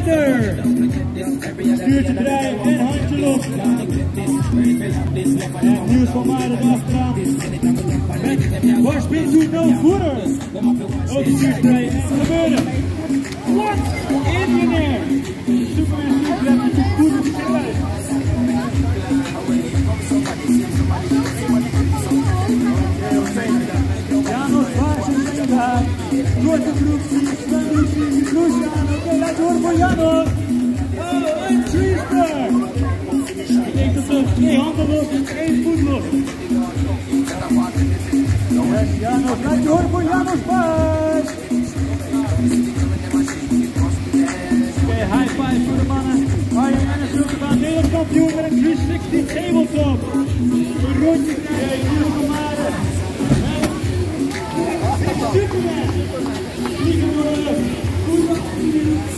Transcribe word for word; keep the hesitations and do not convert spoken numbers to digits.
Verder! Stuurtje draaien en handje los. En Niels van Maarden achteraan. Met barspin doet no voeder. Ook stuurtje draaien en gebeuren. What? In the air. Superman stuurtje met de voeder te kruis. Janos Vaas is in daar. Door de groep zie ik Sven Lucie, Lucie aan. Oké, laat horen voor Janos. Oh, een treestar. Ik denk dat er twee handen los en één voet los. Yes, Janos, laat je horen voor Janos Vaas. Oké, high five voor de mannen. Arjen Ennis wil gedaan, wereldkampioen met een driehonderdzestig tabletop. Een rondje krijgen, Niels van Maarden. Superman! Vliegen door de